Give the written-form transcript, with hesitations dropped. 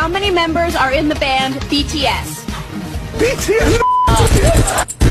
How many members are in the band BTS? BTS?